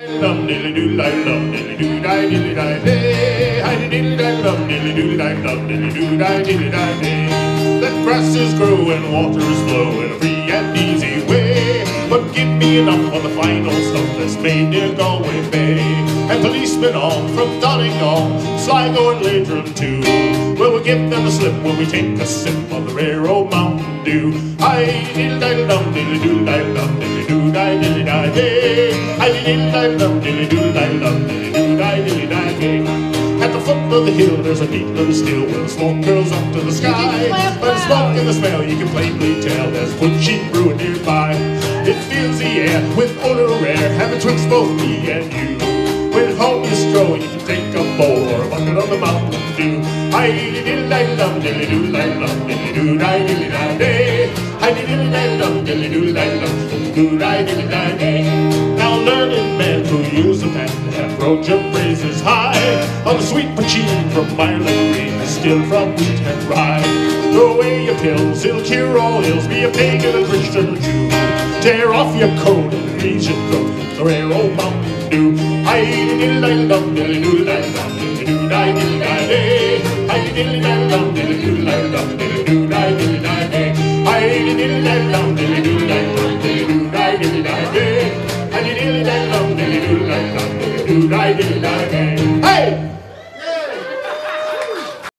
Lum diddly doo lie lum diddly doo die diddly die day. Hi diddly die lum diddly doo lie lum diddly doo die diddly die day. Let grasses grow and waters flow in a free and easy way. But give me enough of the fine old stuff that's made near Galway Bay. And policemen on from Donegal, Sligo and Leitrim too. Well, we'll give them a slip when we take a sip of the rare old Mountain Dew. Hi diddly die lum diddly doo lie lum diddly doo die diddly die day. Hi diddly die lum diddly doo lie lum diddly doo die diddly die day. At the foot of the hill there's a neat little still where the smoke curls up to the sky. By the smoke and the smell you can plainly tell there's wood sheep brewing nearby. It fills the air with odor rare, and betwixt both me and you. When home you stroll, you can take a bowl or a bucket of the Mountain Dew. Hi diddly die lum diddly doo lie lum diddly doo die diddly die day. Hi diddly die lum diddly doo lie lum diddly doo die diddly die day. Now learned men who use the pen have rolled your praises high on the sweet poteen from Ireland green, distilled from wheat and rye. Throw away your pills, it'll cure all ills. Be a pagan, a Christian, a Jew. Tear off your coat and grease your throat, the rare old Mountain Dew. Hi diddly die lum diddly doo lie lum diddly doo die diddly die day. Hi diddly die lum diddly doo